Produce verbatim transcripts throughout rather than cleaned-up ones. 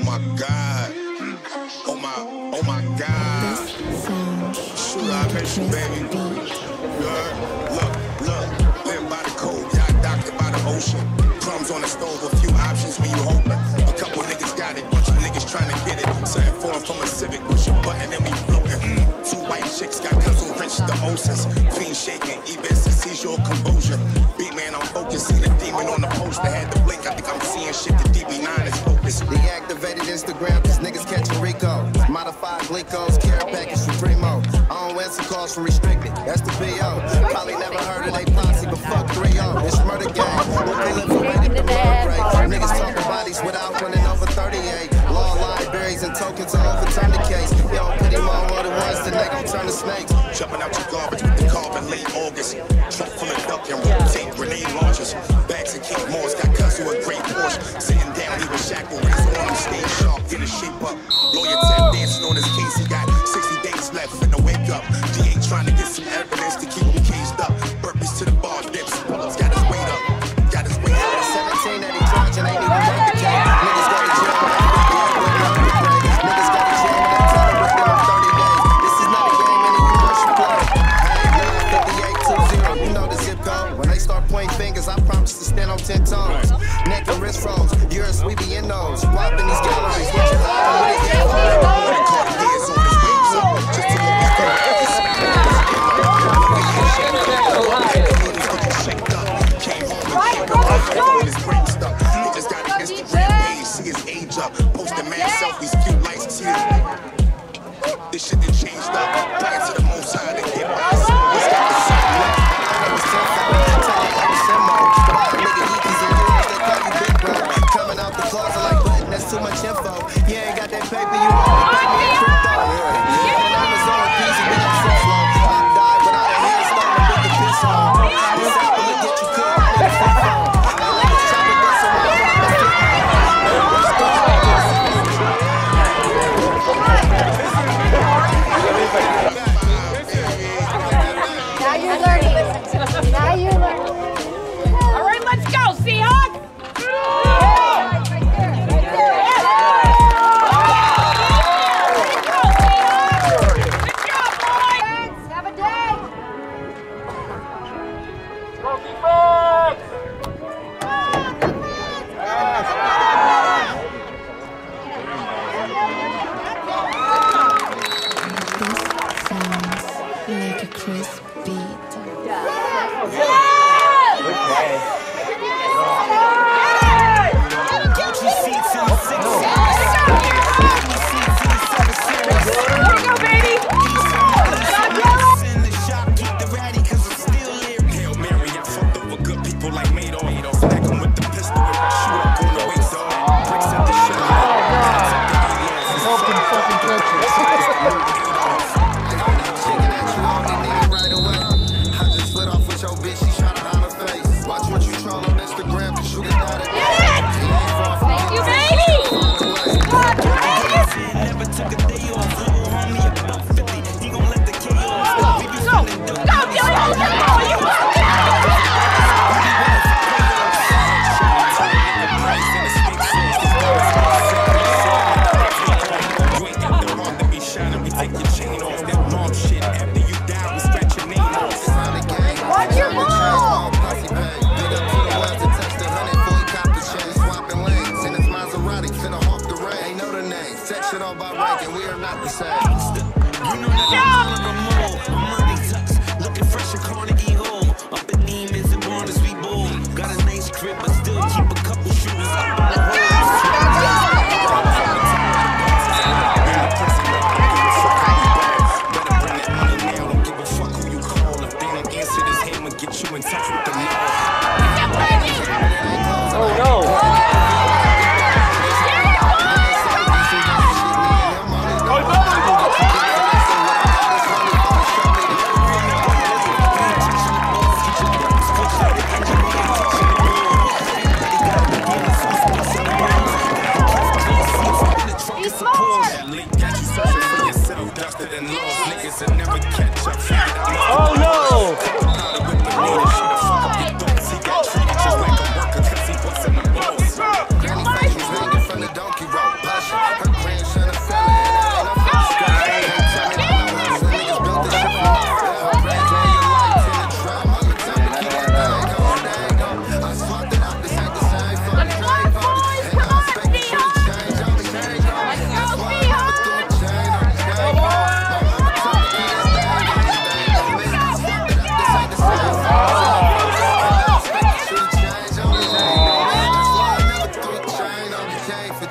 my God. Oh my, oh my God. Shoot, I miss you, baby. Good. Look, look. Live by the code, yacht doctor by the ocean. Crumbs on the stove, a few options when you hoping. A couple niggas got it, bunch of niggas trying to get it. Something foreign from a Civic, push a button and we floating. Mm. Two white chicks got guns who wrench the Osis. Fiend shaking, events to seizure composure. Beat man, I'm focused. See the demon on the poster, had to blink. I think I'm seeing shit. The D B nine is focused. Deactivated Instagram, cause niggas catching Rico. Modified Glicos, care package for Primo. I don't answer calls for restricted, that's the B O. Probably never heard of they posse, but fuck three oh. It's murder game, we're proliferated the word break. Niggas talking bodies without running over thirty-eight. Law libraries and tokens all overturn the case. Yo, pity more what it was, then they gon' turn to snakes. Jumping out your garbage with the carbon late August. Truck full of duck and rotate grenade launchers. Bags of King Moores got cuss who a great Porsche. Sitting down, he was shackled, razor on him, stay sharp, get his shape up. Lawyer tap dancing on his case, he got sixty days left, finna wake up. D A trying to get some evidence to keep him caged up. Burpees to the bar, dips, bullets, got his weight up. Got his weight up. seventeen that he charging ain't even worth the game. Niggas go to jail, niggas go to jail when they tell them break them on thirty days. This is not a game, any commercial play. fifty-eight two zero, you know the zip code. When they start pointing fingers, I promise to stand on ten toes. Neck and wrist froze, yours, we be in those. Whopping these galleries, what you laughing with it? Posting mad selfies, few likes, see this. This shit done changed up. Praying to the most high to get by. It's got the same look. I was terrified. I tell you, I'm a symbol. Nigga, Yeekies and yours, they call you big bro. Coming out the closet like button, that's too much info. You ain't got that paper, you want to pay me in crypto. Yeah, on Amazon, easy, we don't sit slow. I died without a hailstone and with the piss on. This apple will get you cooked with a flip phone. I like to chop it, but some more when I'm a flip phone. Now you're learning. Now you're learning. All right, let's go, Seahawks. Have a day. Like a crisp beat. Gucci seats in the six. There you go, baby. In the shop, keep the ratty, cause I'm still here. Hail Mary, I fucked over good people like Madoff. Stack them with the pistol, shoot up on the way, dog. Bricks at the shop. Open fucking country. Looking fresh in Carnegie Hall. Up in Neiman's and Barnes, we bold. Got a nice crib, but still keep a couple shooters up on the better bring that money now. Don't give a fuck who you call. If they don't answer this hammer, get you in touch with the law. Oh no! Oh, no!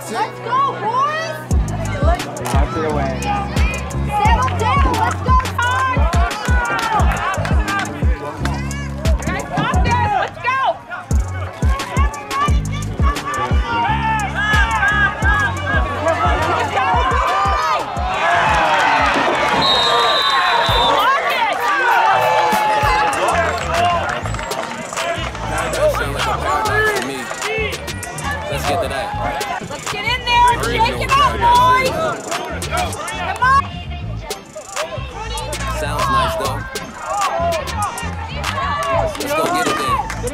Let's go, boys! Out to the way. Settle down, let's go, Todd! Guys, stop this, let's go! Let's get to that. Let's get in there and shake it up, boys! Come on! Sounds nice though. Let's go get it then.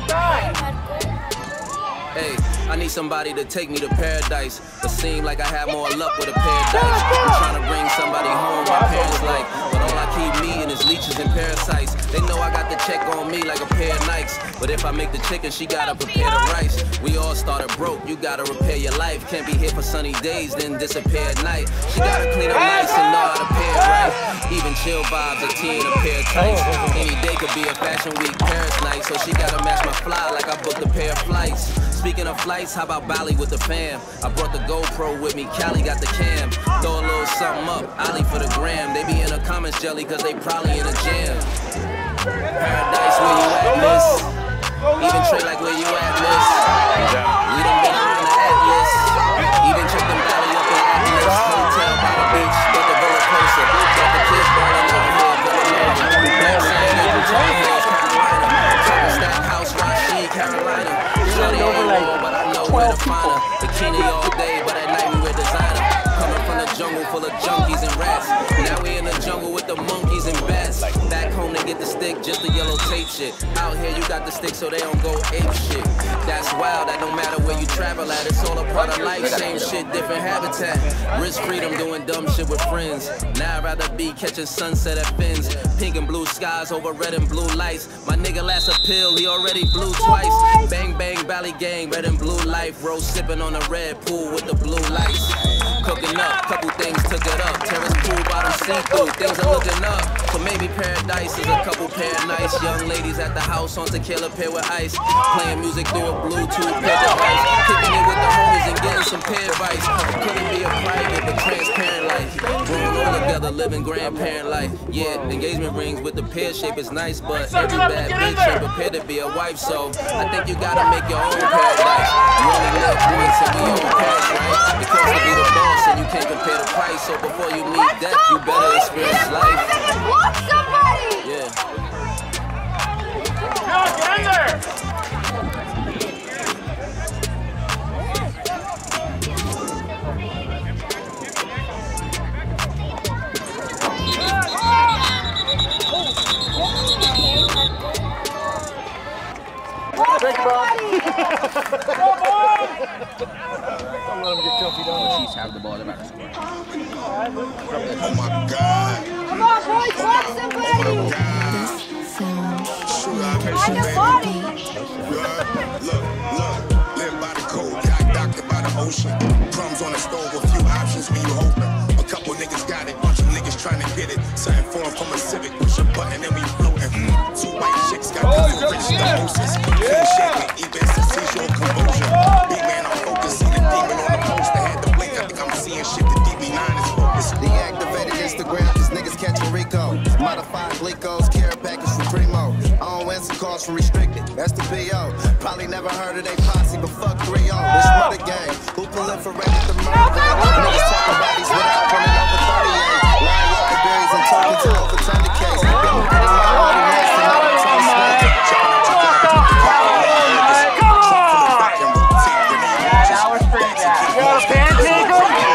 Hey, I need somebody to take me to paradise, but seem like I have more luck with a pair of dice. I'm trying to bring somebody home my parents like, but all I keep meeting is leeches and parasites. They know I got the check on me like a pair of Nikes, but if I make the chicken, she gotta prepare the rice. We all started broke, you gotta repair your life. Can't be here for sunny days, then disappear at night. She gotta clean up nice and know how to pay it right. Even chill vibes, a tea and a pair of tights. Any day could be a fashion week Paris night, so she gotta match my fly like I booked a pair of flights. Speaking of flights, how about Bali with the fam? I brought the GoPro with me, Cali got the cam. Throw a little something up, Ali for the gram. They be in the comments jelly cause they probably in a jam. Paradise, where you at, miss? Even Trey like where you at, miss? We done been around the Atlas. Even check them Valley up in Atlas. Hotel by the beach, but the villa closer. Got the kids burning out here, Villanova. Black Sand, April Town Hills, Carolina. Talking Stack House, Rashid, Carolina. Shorty ain't warm, but I know where to find her. Bikini all day, but at night we wear designer. Coming from the jungle full of junkies and rats. Now we in the jungle with the monkeys and bats. Back home they get the stick, just the yellow tape shit. Out here you got the stick so they don't go ape shit. That's wild, that don't matter where you travel at. It's all a part of life, same shit, different habitat. Risk freedom doing dumb shit with friends. Now I'd rather be catching sunset at Fins. Pink and blue skies over red and blue lights. My nigga last appeal, he already blew twice. Bang bang, Valley gang, red and blue life. Rose sipping on a red pool with the blue lights. Cooking up, couple things took it up. Terrace pool, bottom see-through, things are looking up. So maybe paradise is a couple pair of nice young ladies at the house on tequila pair with ice. Playing music through a Bluetooth pair device. Kicking it with the homies and getting some pair advice. Couldn't be a private but transparent life. Growing all together, living grandparent life. Yeah, engagement rings with the pear shape is nice, but every bad bitch ain't prepared to be a wife. So I think you gotta make your own paradise. You only live once and we all perish, right? Because to be the boss and you can't compare the price. So before you meet Let's death, go, you better boys. experience Get in life. front of it and block somebody! Yeah. Block somebody! Don't let him get comfy down there. Chiefs have the ball, they're about to score. Oh my God. Come on, boys, block somebody! This sound Shoot, I On miss you, your baby. body! Look, look, look. Live by the code, got doctored by the ocean. Crumbs on the stove, a few options when you hoping. A couple niggas got it, bunch of niggas trying to get it. Something form from a Civic, push a button and we floating. Two white chicks got guns on rich mimosas. Clean shaking, even seizure composure. Big man on focus, see the demon on the poster. Had to blink, I think I'm seeing shit. The D B nine is focused. Deactivated Instagram, these niggas catching Rico. Modified Glicos, care package for Primo. I don't answer calls from restricted, that's the P O. Probably never heard of they posse, but fuck three oh. This murder gang, who proliferated the murder? Niggas talking bodies without running over thirty-eight. Lying like the berries and talking to overturn the case. Been putting my body next to another tongue snake. Now we're straight back. You got a pancake over here?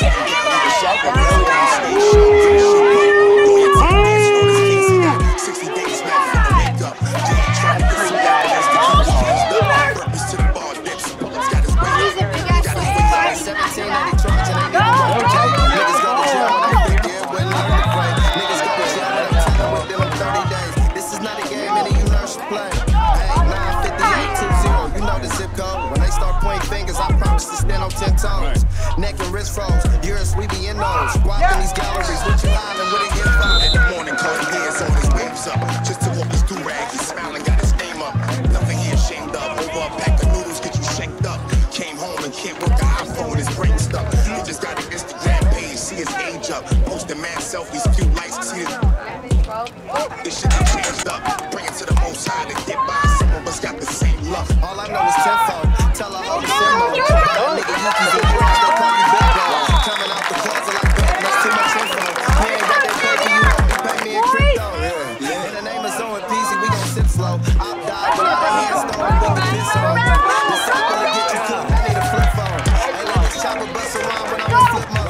sixty days left for the makeup. Trying to get some purpose to the ball, dips. Bullets got his way. Got his way. seventeen, they charging, ain't even one K. Niggas go to jail when they think they're willing to play. Niggas go to jail when they tell them with them in thirty days. This is not a game, any of you learn should play. Hey, nine fifty-eight two zero, you know the zip code. When they start pointing fingers, I promise to stand on ten toes. Neck and wrist froze, yours, we be in those. Walking these galleries, what you hollering, what it get from? In the morning, calling hands on his waves up. Just took off his do-rag, he's smiling, got his name up. Nothing he ashamed of. Over a pack of noodles, get you shanked up. Came home and can't work an iPhone, his brain up. Posting mad selfies, few likes, see this. This shit done changed up. Bring it to the most high to get by. Some of us got the same luck. All I know is tenfold. Tell her how to send more. That nigga Yuki's in the world, they call me Big Dog. Coming out the closet like that, that's too much info. We ain't got that pay for you, you pay me in crypto. Yeah. In the name of Zoe and Peasy, we gon' sit slow. I'll die with all the hands stolen with the piss on. The sample to get you cooked, I need a flip phone. Hey, let this chopper bust around when I'm in flip mode.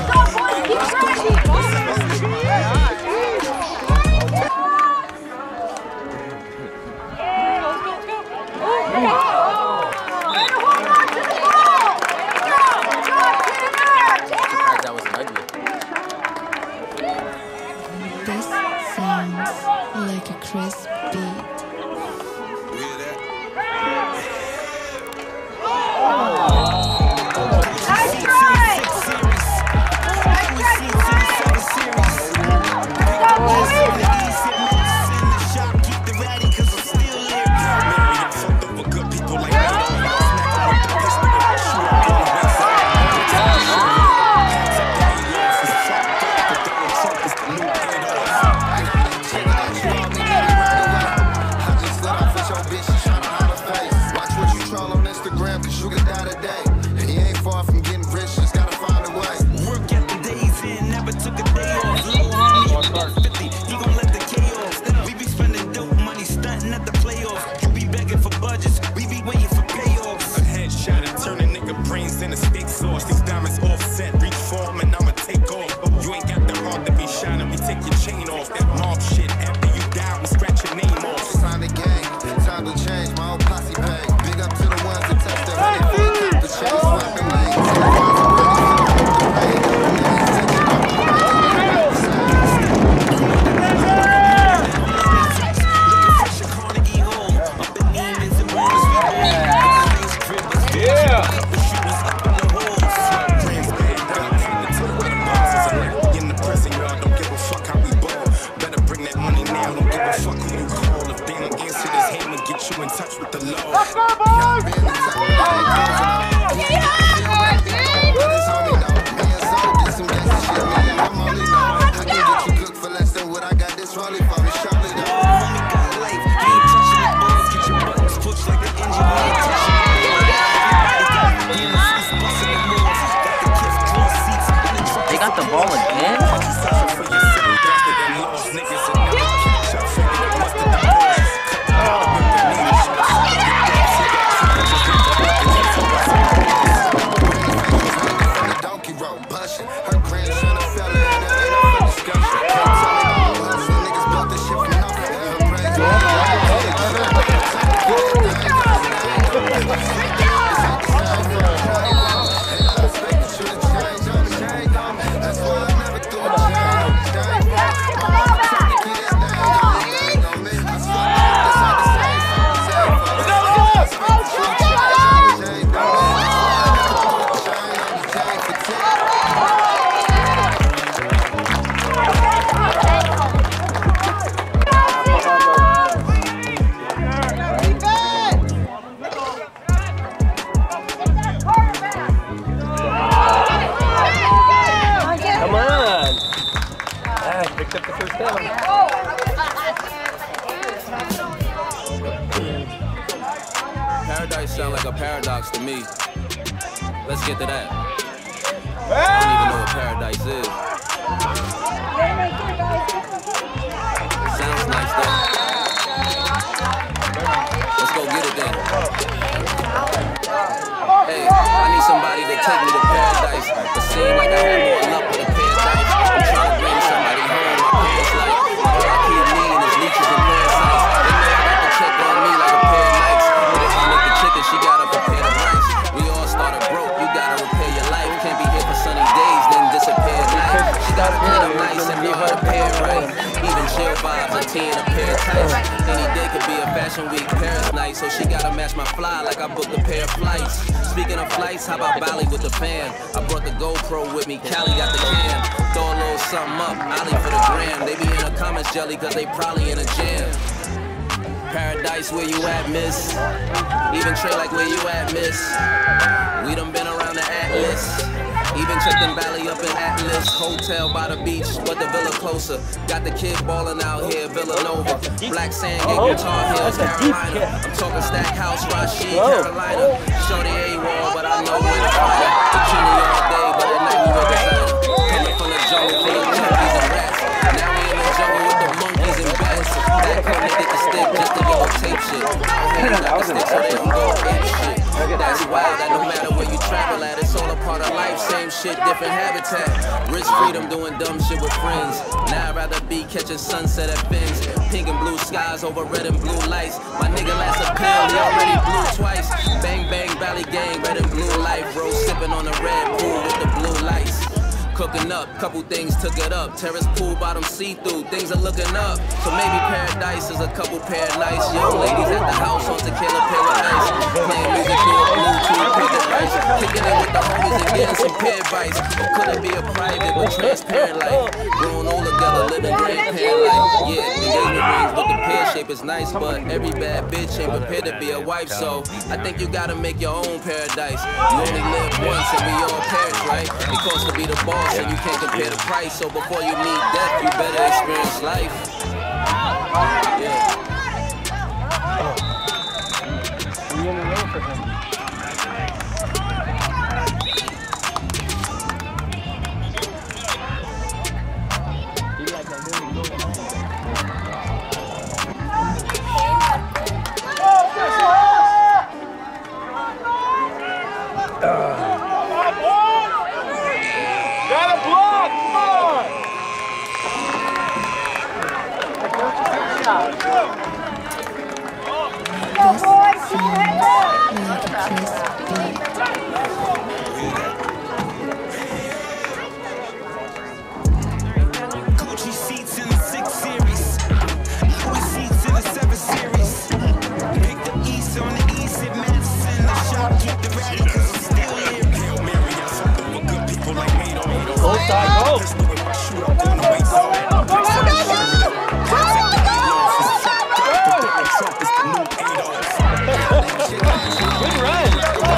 This sounds like a crisp beat. Paradise sound like a paradox to me. Let's get to that. I don't even know what paradise is. Sounds nice though. Let's go get it then. Hey, I need somebody to take me to paradise. It seems like I had more luck with a paradise. I'm trying to bring somebody home. My parents like, all I keep needing is leeches and parasites. They know I got to check on me like a pair of nights. But if I make the chicken, she gotta prepare the rice. We all started broke, you gotta repair your life. Can't be here for sunny days, then disappear at night. She gotta clean up nice and know how to pair right. Even chill vibes, a tea and a pair of tights. Any day could be a fashion week, Paris night. So she gotta match my fly like I booked a pair of flights. Speaking of flights, how about Bali with the fam? I brought the GoPro with me, Cali got the cam. Throw a little something up, Ollie for the gram. They be in the comments jelly cause they probably in a jam. Paradise, where you at, miss? Even Trey like, where you at, miss? We done been around the Atlas. Even checked in Valley up in Atlas, hotel by the beach, but the villa closer. Got the kid balling out here, Villanova. Black sand, Gable, Tar Heels, Carolina. I'm talking Stackhouse, Rashid, Carolina. Shorty A-Wall, but I know where to find her. Bikini all day, but at night we wear designer. Coming from the jungle full of junkies and rats. Now we in the jungle with the monkeys and bats. That come to get the stick just to go tape shit. Okay, got the stick so they don't go ape shit. That's wild that no matter where you travel at, it's all a part of life. Same shit, different habitat. Rich freedom doing dumb shit with friends. Now I'd rather be catching sunset at Fins. Pink and blue skies over red and blue lights. My nigga last a pill, he already blew twice. Bang bang, Valley gang, red and blue light. Bro sipping on the red pool with the blue lights. Cooking up, couple things took it up. Terrace pool bottom see-through, things are looking up. So maybe paradise is a couple pair of nice young ladies at the house on tequila paradise. Playing music through a Bluetooth paper device. Kicking it with the homies and getting some peer advice. Or could it be a private but transparent life? Growing old together, living grandparent life. Yeah, engagement rings with the pear shape is nice, but every bad bitch ain't prepared to be a wife. So I think you gotta make your own paradise. You only live once and we all perish, right? Because to be the boss, and you can't compare the price, so before you meet death, you better experience life. Yeah. You in the road for him. Gucci seats in the six series, Louis seats in the seven series. Pick the east on the east at Madison. The shop keep the ready cause I'm still here. Hail Mary, I fuck with good people like Mato. Go side, go! Shoot up on the way side. Good run!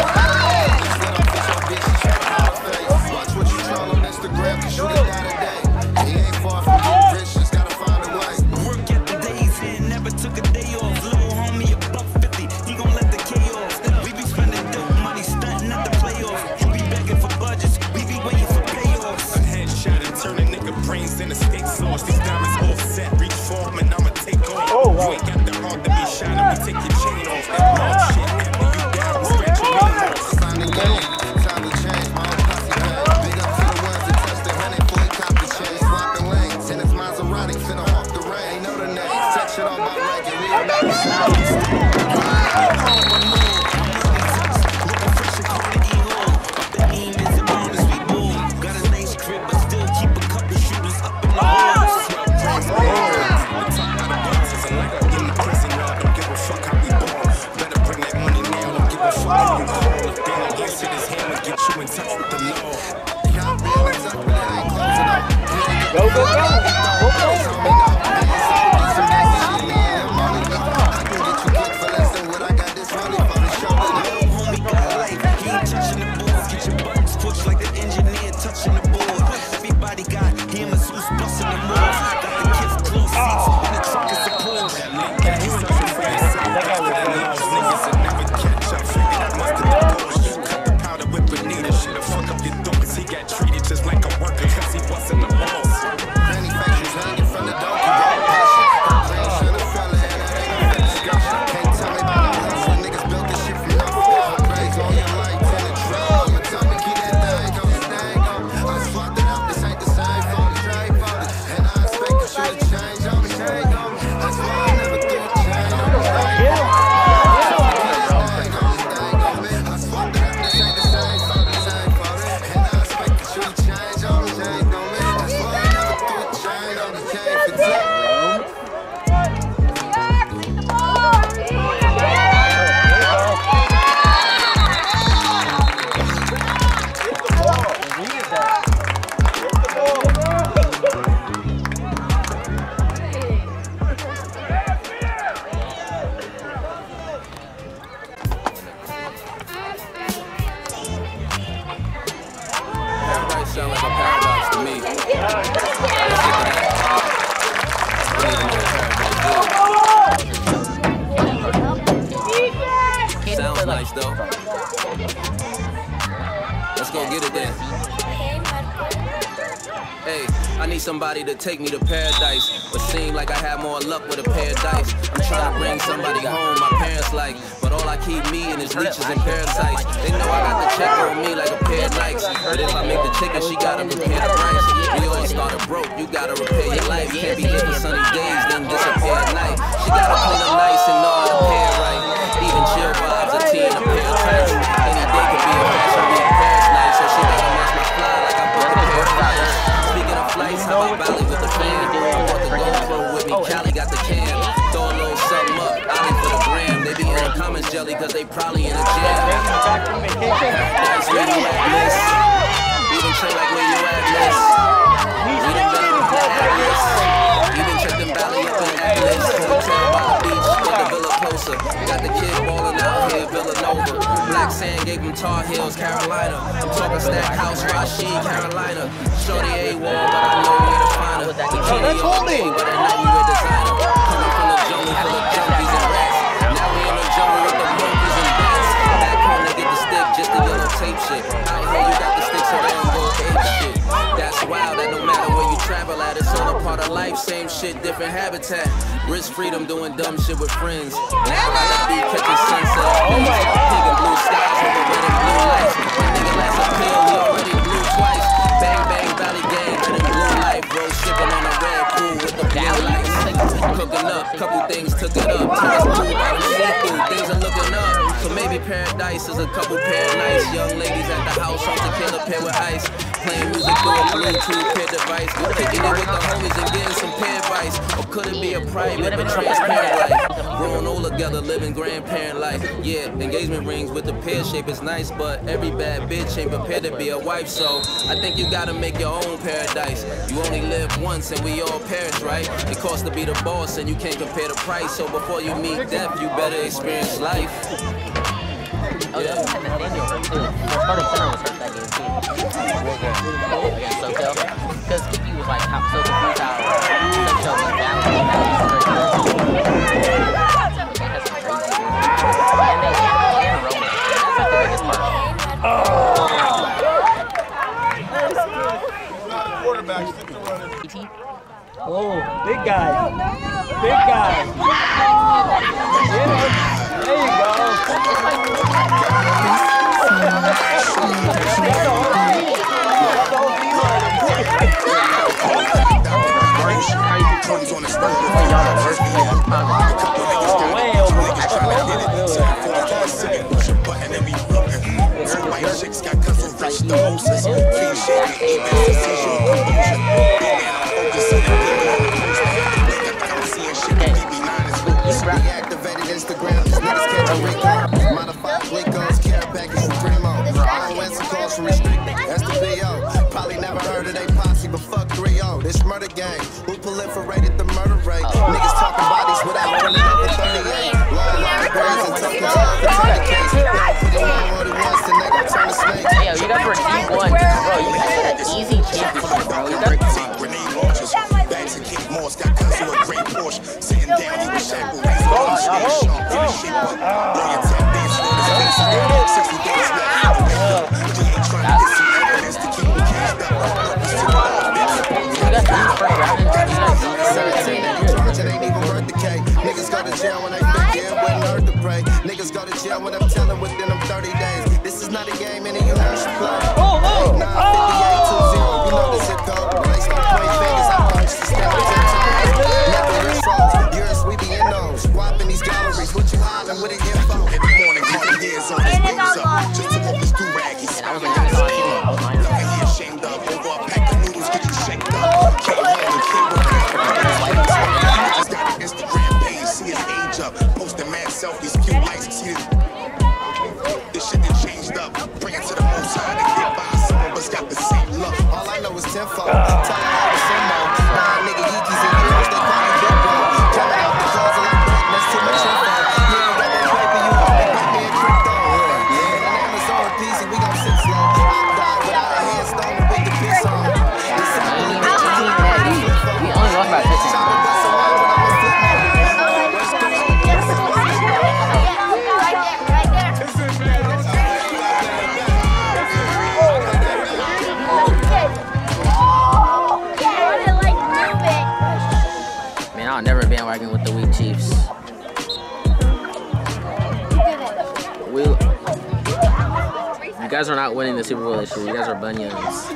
Watch what you trying on Instagram, cause you the guy today. He ain't far from being rich, just gotta find a way. Work at the days in, never took a day off. Little homie, a buck fifty, he gon' let the K off. We be spending dope money, stunting at the playoffs. You be begging for budgets, we be waiting for payoffs. A headshot and turn a nigga brains into steak sauce. These diamonds all set, reach for 'em and I'ma take off. Oh, wow. You ain't got the heart to be shot, and we take your chain off. That love shit, after you down, scratch your name off. Sign the game, time to change, my own posse pay. Big up to the ones that touched the honey before he copped the chain. Swapping lanes, tennis Maserati, finna off the rain. Know the name, set shit on my rank, and we are not the Go, go, go! He got sound like a paradox to me. Let's get to that. Sounds nice though. Let's go get it then. Hey, I need somebody to take me to paradise, but seem like I have more luck with a pair of dice. I'm trying to bring somebody home, my parents like, but all I keep meeting is leeches and parasites. They know I got the check on me like a pair of Nikes, but if I make the chicken, she gotta prepare the rice. We all started broke, you gotta repair your life. Can't be living sunny days, then disappear at night. She gotta clean up nice and know how to pair right. Even chill vibes, a tea and a pair of tights. Any day could be a fashion week Paris night, so she gotta match my fly like I put the pair of flights. Speaking of flights, how about Valley with the fan? I brought the GoPro with me, Cali got the can. Throw a little something up, Ollie for the gram. They be in the comments jelly cause they probably in a jam. Paradise, where you at, miss? Even chill like where you at, miss? We done been on the Atlas. Even check them Valley up in Atlas. Hotel by the beach, get the villa closer. Got the kid ballin' out here, Villanova. Black sand gave them Tar Heels, Carolina. I'm talking Stack House, Rashid, Carolina. Shorty A-Wall, but I know where to find her. We can't all day, but at night we wear designer. Coming from the jungle full of junkies and rats. Now we in the jungle with the monkeys and bats. Back home they get the stick, just the yellow tape shit. Out here you got the stick so they don't go ape shit. That's wild that no matter where you travel at, it's all a part of life. Same shit, different habitat. Risk freedom doing dumb shit with friends. Now I got be catching sunset. Pink and blue skies over red and blue lights. My nigga last appeal, he already blew twice. Bang bang valley gang, red and blue light. Bro shipping on a red pool with the blue lights. Cooking up, couple things took it up. Ties cool, I don't see through, things are looking up. So maybe paradise is a couple pair of nice young ladies at the house on tequila pair with ice. Playing music through a Bluetooth pair device. Kicking it with the homies and getting some pair advice. Or could it be a private but transparent life? Growing old together, living grandparent life. Yeah, engagement rings with the pear shape is nice, but every bad bitch ain't prepared to be a wife. So I think you gotta make your own paradise. You only live once and we all perish, right? It costs to be the boss and you can't compare the price. So before you meet death, you better experience life. Oh, yeah. Nathaniel hurt too. Our starting center was hurt that game too. Against SoCal. Because Kiki was like so confused how SoCal went down and then that's crazy. And they and Roman. That's like the biggest part. Quarterback, stick to running. Oh, big guy. Big guy. Yeah. There you go. Oh, way over. Reactivated Instagram, these niggas catching Rico. Modified Blinkos, care package from Primo. I don't answer calls from restricted, that's the B O. Probably never heard of they posse, but fuck three oh. This murder gang, who proliferated the murder rate? Niggas talking bodies without running over thirty-eight. Long line braids and tough control for turning case. Put it on what it wants, the nigga turn to snake. Hey, yo, you guys were D one, bro. You guys had an easy championship, bro. You guys grenade launchers. Bags and Kate Moss got cousin with a great Porsche. Sitting down, he was shackled. Niggas go to jail when they think it wouldn't hurt to pray. Niggas go to jail when I'm telling within them thirty days. This is not a game, any you know should play. Oh, oh, nine fifty-eight two zero, you know the zip code. They start pointing fingers, I punch the stamp. Never wrist rolls, yours we be in those. Swapping these galleries, what you hollering with an info? Every morning, calling years on his wings up. Just to walk his do rag, he's smiling at his kid. Nothing he ashamed of. Over a pack of noodles, get you shaked up. Came home and kid with just got an Instagram page, see his age up. Posting mad selfies, cute likes, see his. This shit done changed up. Bring it to the most high to get by. Some of us got the same look. All I know is tenfold. Tell me how to send more. Nine nigga Yeekies in yours, they call me Big Bro. Coming out the closet like that, that's too much info. You ain't got that paper, you want it, put me in crypto. Yeah, the name is on P C, we gon' sit slow. I died without a headstone with the bandwagon with the weak Chiefs. We, you guys are not winning the Super Bowl this year. You guys are bunions.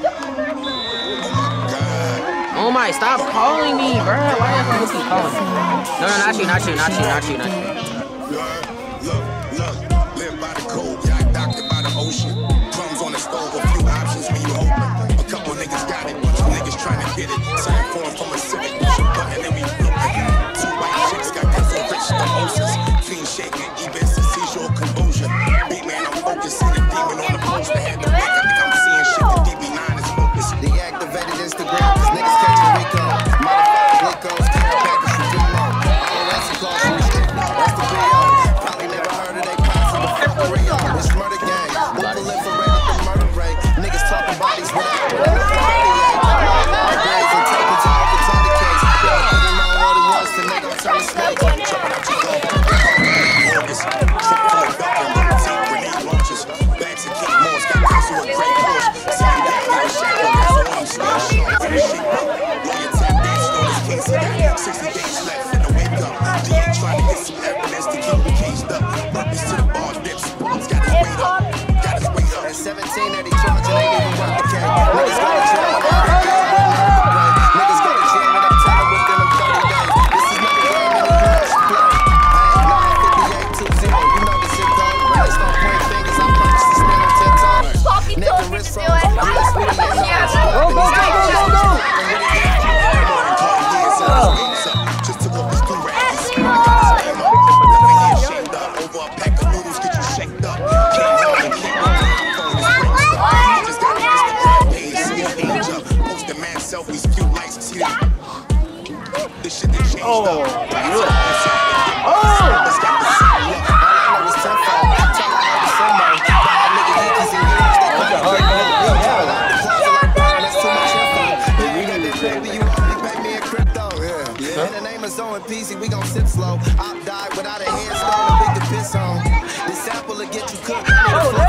Oh my, stop calling me, bro. Why do you have to keep calling me? No, no, not you, not you, not you, not you, not you. Look, look, live by the code, yeah, doctor by the ocean. Crumbs on the stove, a few options when you open. A couple niggas got it, bunch of niggas trying to get it. Sign form from a civic, push a button and we flip it. Two white chicks got cancer rich thermosis. Clean shaking, even seizure composure. Beat man, I'm focused, see the demon on the poster. Had the back, I think I'm seeing shit, the D B nine is focused. Deactivated Instagram, cause niggas catching Rico. Modified glucose, care package from Primo. All that's a call from restricted, that's the B O. Probably never heard of they posse, but fuck the Rio. It's murder gang, who proliferated the murder rate. Niggas talking bodies without the thirty-eight. All grades and taking to overturn the case. Yeah, putting on what it was to make them turn the snake. Chopping out your gold, August. Trip full of belt and little team grenade launchers. Bags of King Moores, got council with great force. Sitting down, nigga shackle, that's all I'm still short. For the sheep, lawyer tap dance, know this case he got sixty days left in the wake up. G ain't trying to get some evidence to keep him caged up. Purpose to the bar dips, bullets got his weight up. Got his weight up. At seventeen, that he charging, ain't even worth the cake. Niggas go to jail when I'm break. Niggas go to jail when I'm tired within them thirty days. This is not a game and he wants to play. Hey, nine fifty-eight two zero, you know the zip code. Let's don't point fingers, I'm purchased to stand on ten toes. Talking to him, Wrist do roll, it. wrist with the end Yeah. of Go, go, go, go, go, go! Just took off his do-rag. He's scared, got his name up. Living here shamed up. Over a pack of noodles, get you shaked up. Can't hold it, can't hold it. Phone is break stuff. Just got an Instagram page, see his age up. Posting mad selfies, few likes, see that. This shit done changed up. Oh! Let's get the same look. all I know is tenfold. Tell her how to sumo. Bad nigga Yankees and Yankees, they call it big man. Call out the closet like Brian, that's too much info. Yeah, you got that baby, you only pay me in crypto. Yeah. In the name of Zoe and Peasy, we gon' sip slow. Op died without a handstone, a big to piss on. This apple will get you cooked. I need a